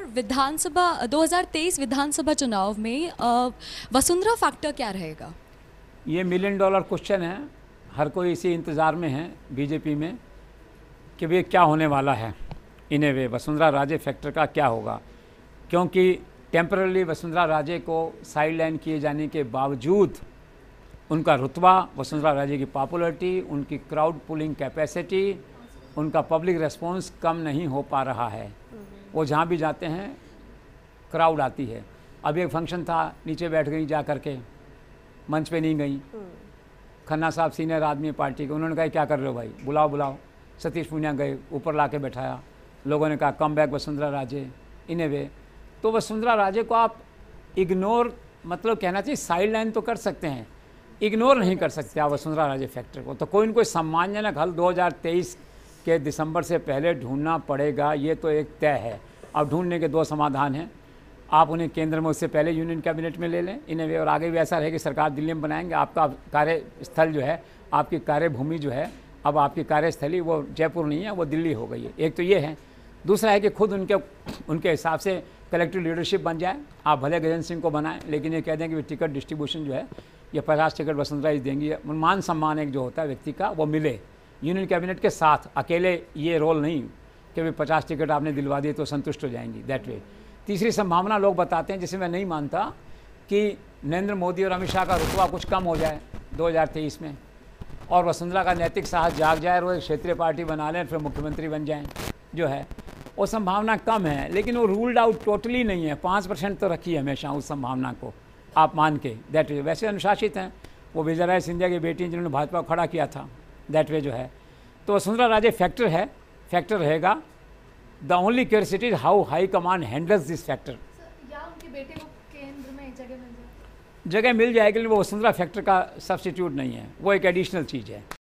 विधानसभा 2023 विधानसभा चुनाव में वसुंधरा फैक्टर क्या रहेगा? ये $1 मिलियन क्वेश्चन है। हर कोई इसी इंतज़ार में है बीजेपी में कि भाई क्या होने वाला है। इन ए वे वसुंधरा राजे फैक्टर का क्या होगा, क्योंकि टेम्पररी वसुंधरा राजे को साइडलाइन किए जाने के बावजूद उनका रुतबा, वसुंधरा राजे की पॉपुलैरिटी, उनकी क्राउड पुलिंग कैपेसिटी, उनका पब्लिक रेस्पॉन्स कम नहीं हो पा रहा है। वो जहाँ भी जाते हैं क्राउड आती है। अभी एक फंक्शन था, नीचे बैठ गई जा कर के, मंच पे नहीं गई। खन्ना साहब सीनियर आदमी पार्टी के, उन्होंने कहा क्या कर रहे हो भाई, बुलाओ बुलाओ। सतीश पूनिया गए, ऊपर ला के बैठाया। लोगों ने कहा कम बैक वसुंधरा राजे। इन ए वे तो वसुंधरा राजे को आप इग्नोर, मतलब कहना चाहिए साइड लाइन तो कर सकते हैं, इग्नोर नहीं कर सकते आप वसुंधरा राजे फैक्टर को। तो कोई न कोई सम्मानजनक हल 2023 के दिसंबर से पहले ढूंढना पड़ेगा, ये तो एक तय है। अब ढूंढने के दो समाधान हैं। आप उन्हें केंद्र में उससे पहले यूनियन कैबिनेट में ले लें इन ए वे, और आगे भी ऐसा रहे कि सरकार दिल्ली में बनाएंगे। आपका कार्यस्थल जो है, आपकी कार्यभूमि जो है, अब आपकी कार्यस्थली वो जयपुर नहीं है, वो दिल्ली हो गई है। एक तो ये है। दूसरा है कि खुद उनके हिसाब से कलेक्टिव लीडरशिप बन जाए। आप भले गजेंद्र सिंह को बनाएं, लेकिन ये कह दें कि टिकट डिस्ट्रीब्यूशन जो है, ये 50 टिकट वसुंधरा ही देंगी। मान सम्मान एक जो होता है व्यक्ति का, वो मिले यूनियन कैबिनेट के साथ। अकेले ये रोल नहीं कि भाई 50 टिकट आपने दिलवा दिए तो संतुष्ट हो जाएंगी, दैट वे। तीसरी संभावना लोग बताते हैं, जिसे मैं नहीं मानता, कि नरेंद्र मोदी और अमित शाह का रुतबा कुछ कम हो जाए 2023 में, और वसुंधरा का नैतिक साहस जाग जाए, वो एक क्षेत्रीय पार्टी बना लें, फिर मुख्यमंत्री बन जाएं, जो है वो संभावना कम है। लेकिन वो रूल्ड आउट टोटली नहीं है। 5% तो रखी हमेशा उस संभावना को आप मान के, दैट वे। वैसे अनुशासित हैं वो, विजयराय सिंधिया की बेटी जिन्होंने भाजपा को खड़ा किया था, दैट वे जो है। तो वसुंधरा राजे फैक्टर है, फैक्टर रहेगा। The only curiosity is how high command handles this factor. या उनके बेटे को केंद्र में जगह मिल जाए, जगह मिल जाएगी, लेकिन वो वसुंधरा फैक्टर का सब्स्टिट्यूट नहीं है, वो एक एडिशनल चीज़ है।